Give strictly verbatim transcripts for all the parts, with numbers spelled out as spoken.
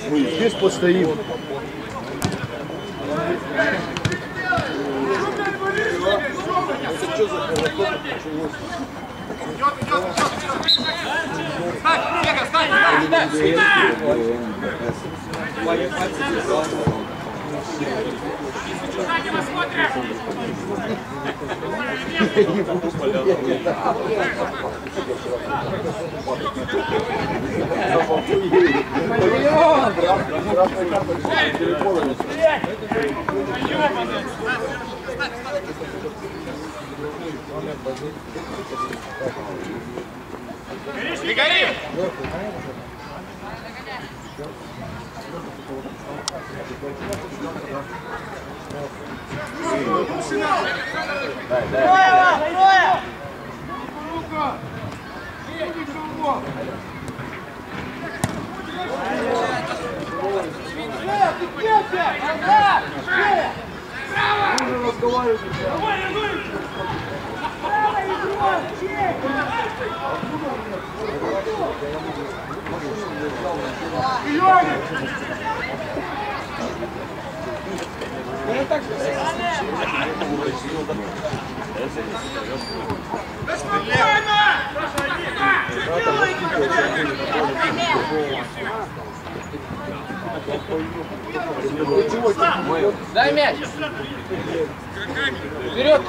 Мы здесь постоим. Что за колокол началось? Идет, идет, идет! Стань, Вега, стань, стань! Сзади мы смотрим! Не гори! Дай, дай. Дай мяч! Вперед!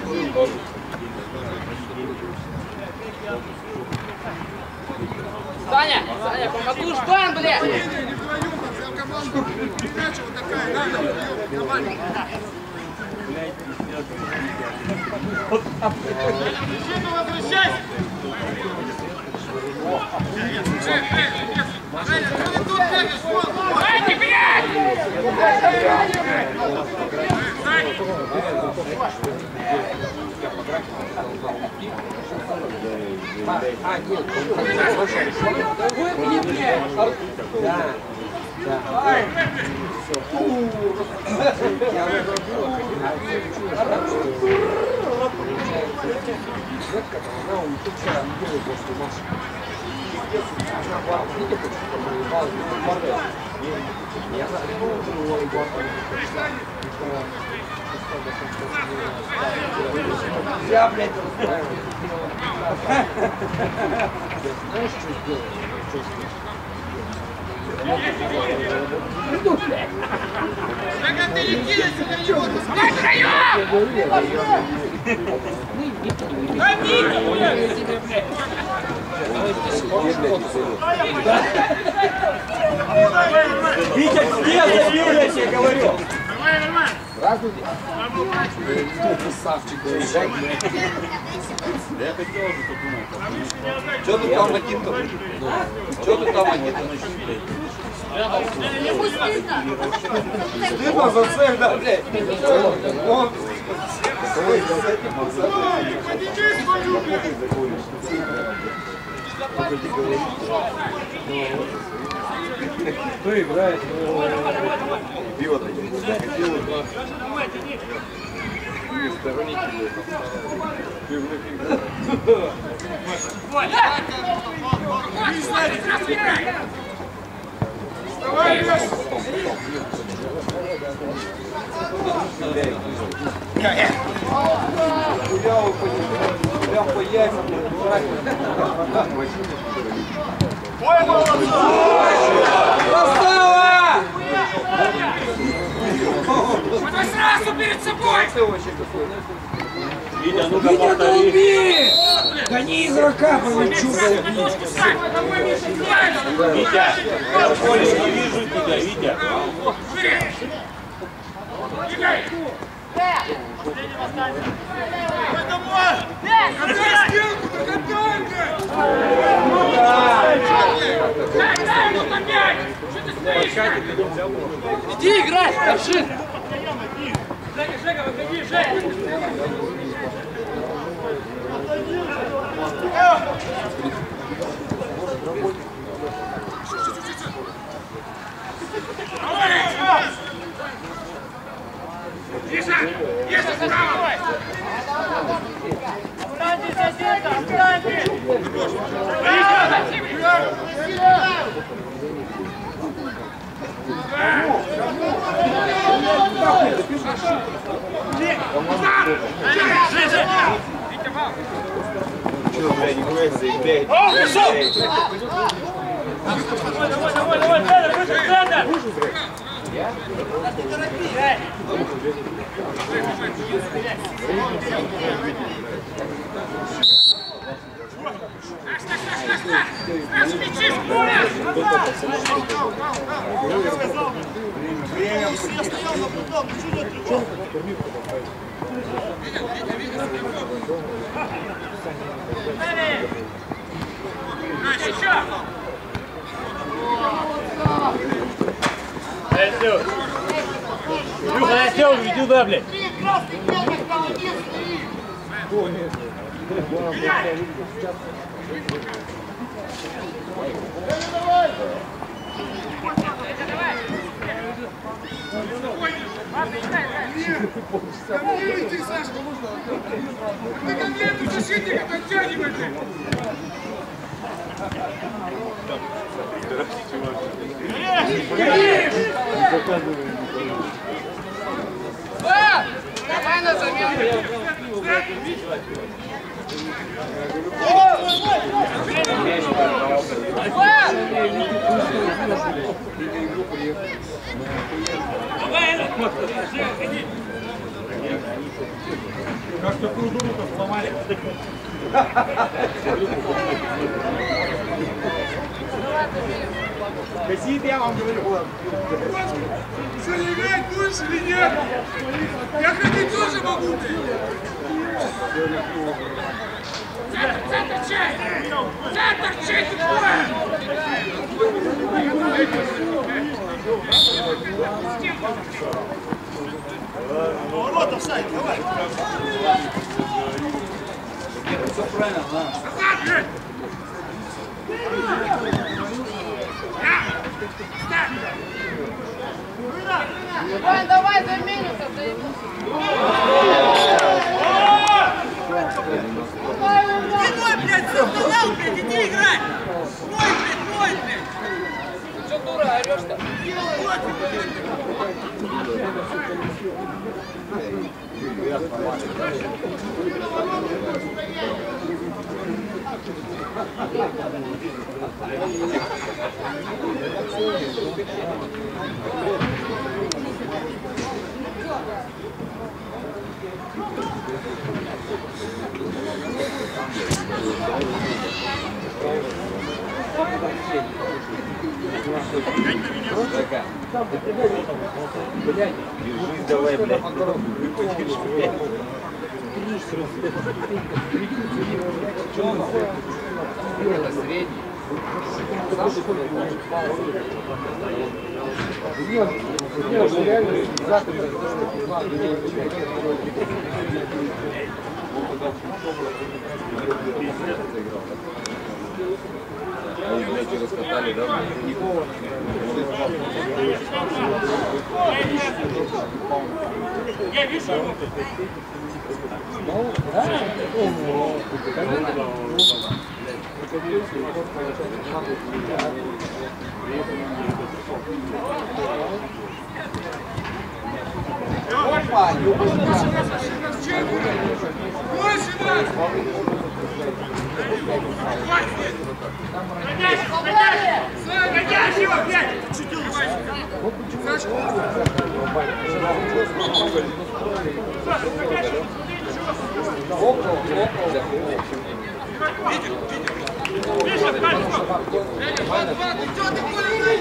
Саня! Саня, помогу, Ждан, блядь! Возвращайся! Дайте, блядь! А, нет, выпили, блядь! Да, да. Она у них вчера не делает после машины. Она была видите, что воевала, я заглянул, и я, блядь, расстраиваюсь. Знаешь, что сделать? Иду, блядь! Как ты не кинешься на него? Дай Витя, где забил, я тебе говорю? Здравствуйте. Красавчик. Да я хотел уже подумать. Что ты там один-то? Что ты там один-то? Стыдно за цель, да, блядь? Он... Кто играет? Пиво-то не сторонники пивных игр. Прям по яйцам. Красава! Давай сразу перед собой! Витя, ну-ка Витя, повтори. долби! Гони игрока, Павловчука! Витя, я в поле не вижу тебя, Витя. Иди играй, Аршин! Жека, Жека, выходи, Жека! Тише! Тише, справа! Аккуратней, соседка, аккуратней! Месси, блядь. Давай, давай, давай, давай, центр, выше, центр! Так, так, так, так, так! Наш мячи, Я стоял, наблюдал, ничего не отвлекал. Наш, еще! Илюха, я сел, иди туда, блядь. Ты конкретно защитника оттягивай ты! Давай на замену! Как такую дуру-то сломали? Косит, я вам говорю. Что, не играть будешь или нет? Я ходить тоже могу, ты! Центр, центр, чай! Центр, чай, Поворот, офсайд, давай. Все правильно, да. назад, блядь! Вань, давай заменимся, Иной, блядь, все сказал, блядь, иди играй. Ой, блядь, ой, блядь. Что дура орешь-то? Держись, давай, блядь. Это средний. Они, блядь, раскатали, да? Я вижу. Опа! Больше нас! Гоняешь его, блядь! Сашка! Около, около. Миша, пальцем! Что ты, Коля,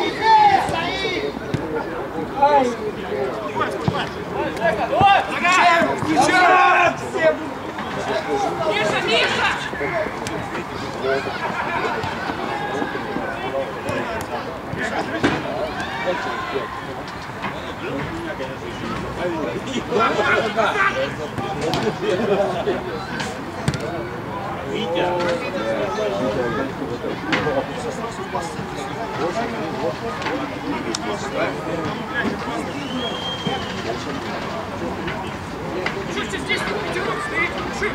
Миша, Миша! Витя. Чуть здесь пятерок стоит, шип!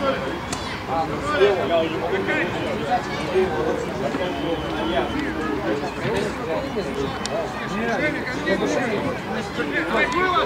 Давай, было!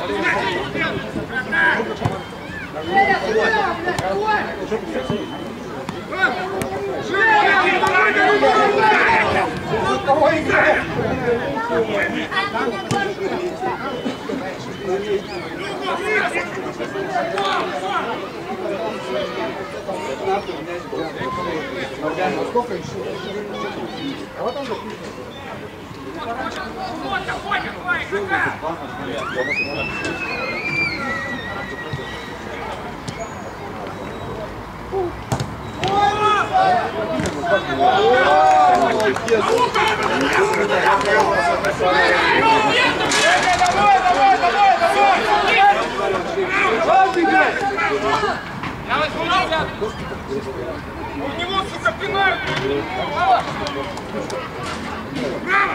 Братан! Сколько еще? А вот он У него, сука, пинают! Браво!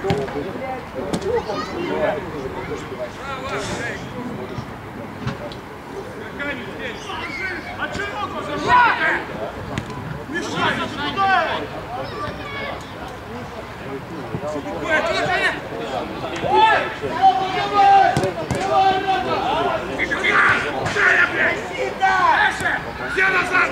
А чего зажали? Мешай, туда! Ой, а что это? Ой! Все назад!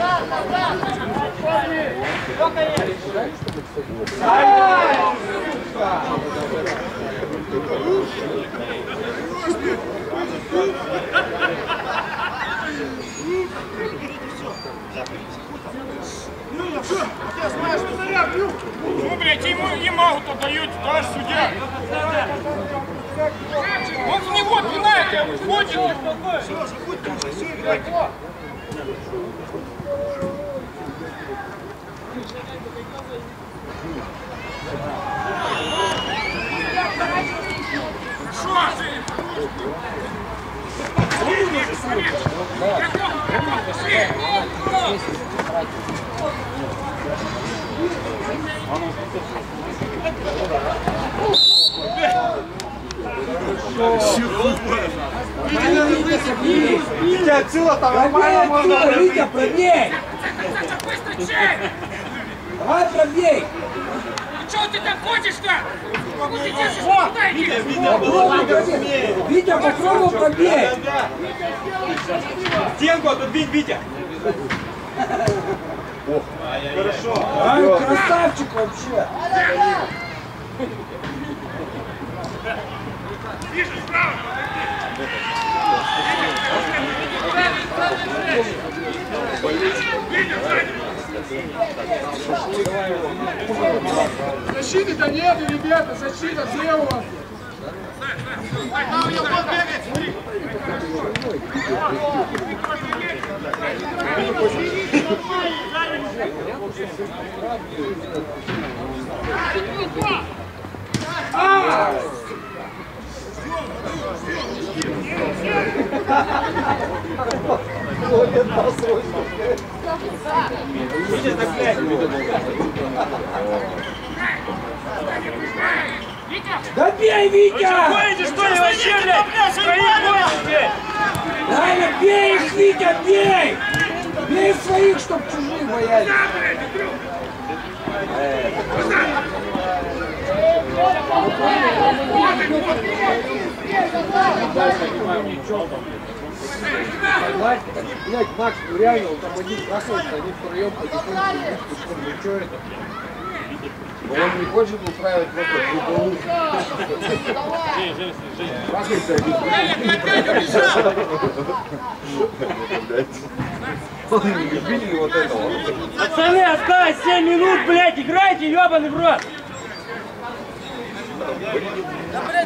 Ну, блядь, ему не могут отдают, товарищ судья. Он в него пинает, уходит. Все, забудьте уже, все, играйте. Хорошо, Витя, отсюда там нормально можно. Витя, пробей! Давай пробей! Чего ты там ходишь-то? Ты держишь, куда иди? Попробуй пробей! Витя, попробуй пробей! Стенку отодвинь, Витя! Хорошо. Ай, красавчик вообще! Вижу, справа! Защиты-то нету, ребята, защита, где у вас? Да бей, Витя! Ходите, что ли, вообще, блядь? Свои ходите! Правильно, бей их, Витя, бей! Бей своих, чтоб чужих боялись! Блять, Макс, ну реально, он там один проходит, они втроем потихоньку быстро, ну что это? Он не хочет устраивать просто Он не любили вот этого. Пацаны, осталось семь минут, блядь, играйте, ёбаный в рот! Да, блядь,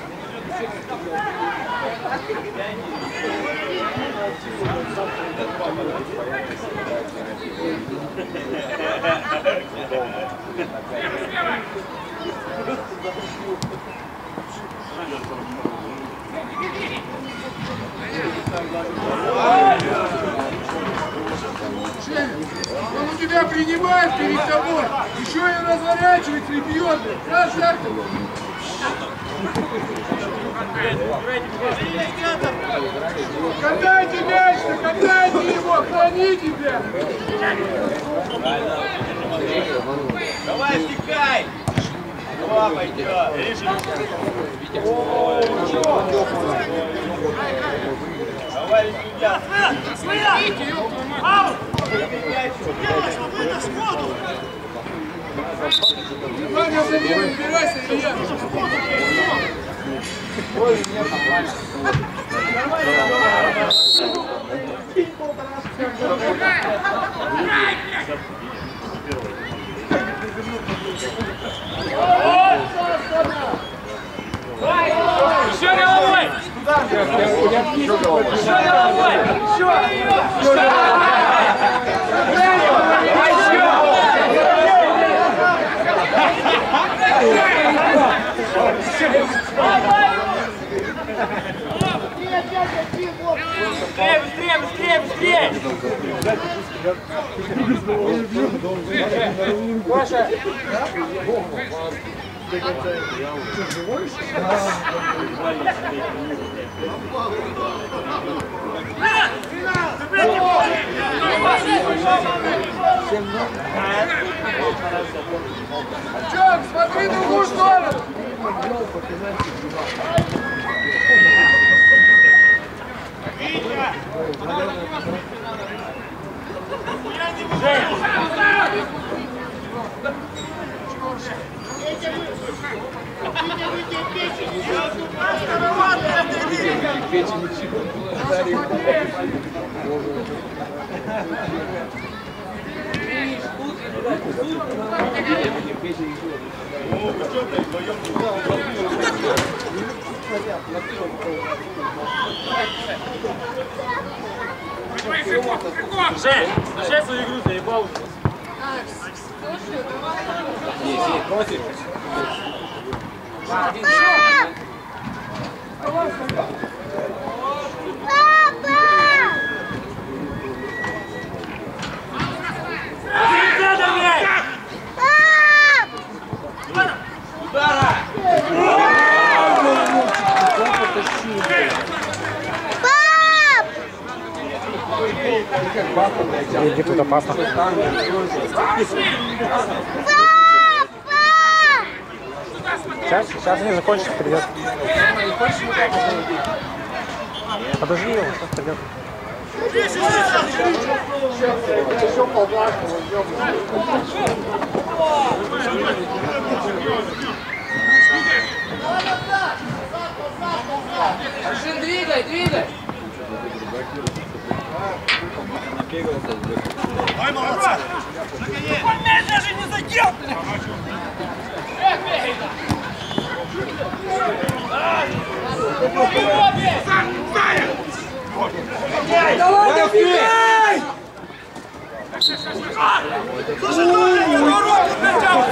Он у тебя принимает перед тобой, еще и разворачивается и бьет. Красавчик! Катайте мяч, катайте его, храните, бля! Давай, стекай! Два пойдет! Товарищ судья. Ваня, замер, убирайся, Илья. Еще головой! Еще головой! Быстрее, быстрее, быстрее, быстрее! Паша! Чок, смотри в другую сторону! Жень, начай свою игру, заебал. Не, сидит, просит. Иди тут опасно. Сейчас, сейчас не закончится, придет. Подожди его, сейчас придет. Аршин, двигай, двигай! Ой, молодца! Он мяч даже не задел! Давай, добегай! Слушай, Толя, я на руку прилетел!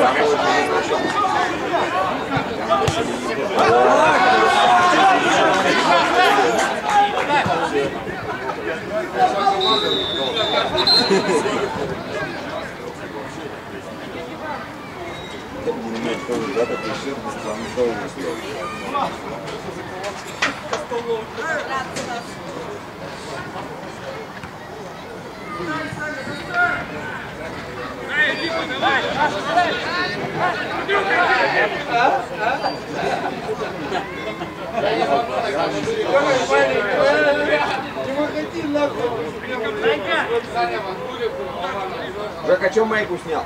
Жек, о чем майку снял?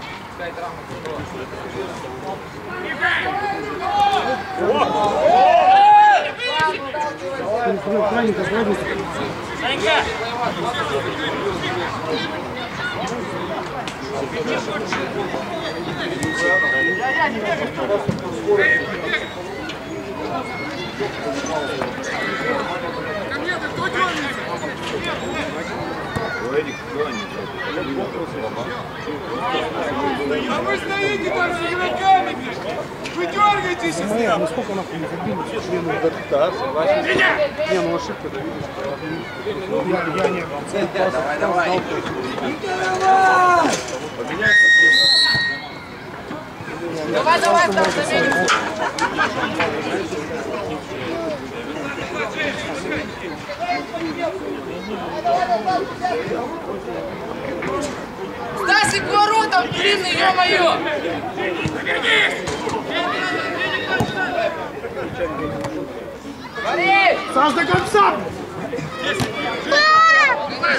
А вы стоите там с игроками! Вы дергаетесь из них! Ну сколько нахуй не забили? Не, ну ошибка, да, видишь? Я, я не был. Давай, давай. Давай, давай, там заменим. Стасик, к воротам длинный, ё-моё! Смотри! Саш, до конца!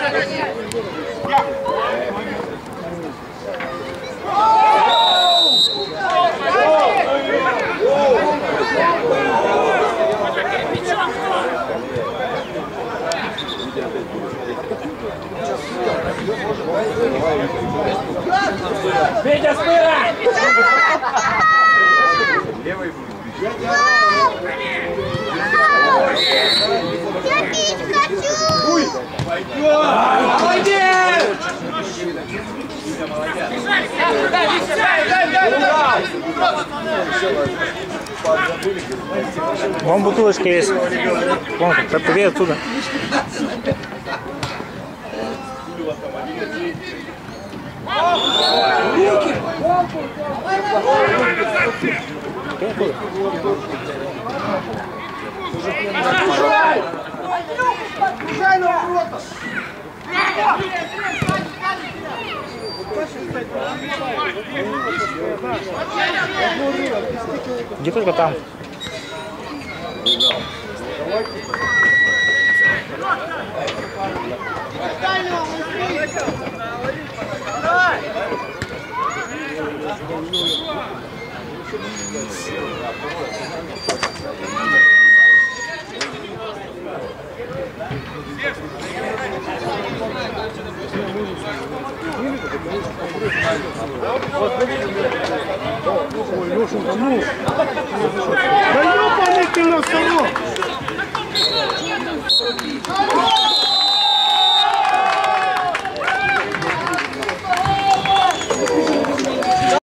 Петя, спира! Левый будет. Я пить хочу! Уй! Пойдет! Молодец! Дай, Витя, дай, дай, дай, дай! Вон бутылочка есть. Вон, подбери оттуда. Руки! Где только там. Ой, Лешенька, ну! Да ёпаный ты на столу!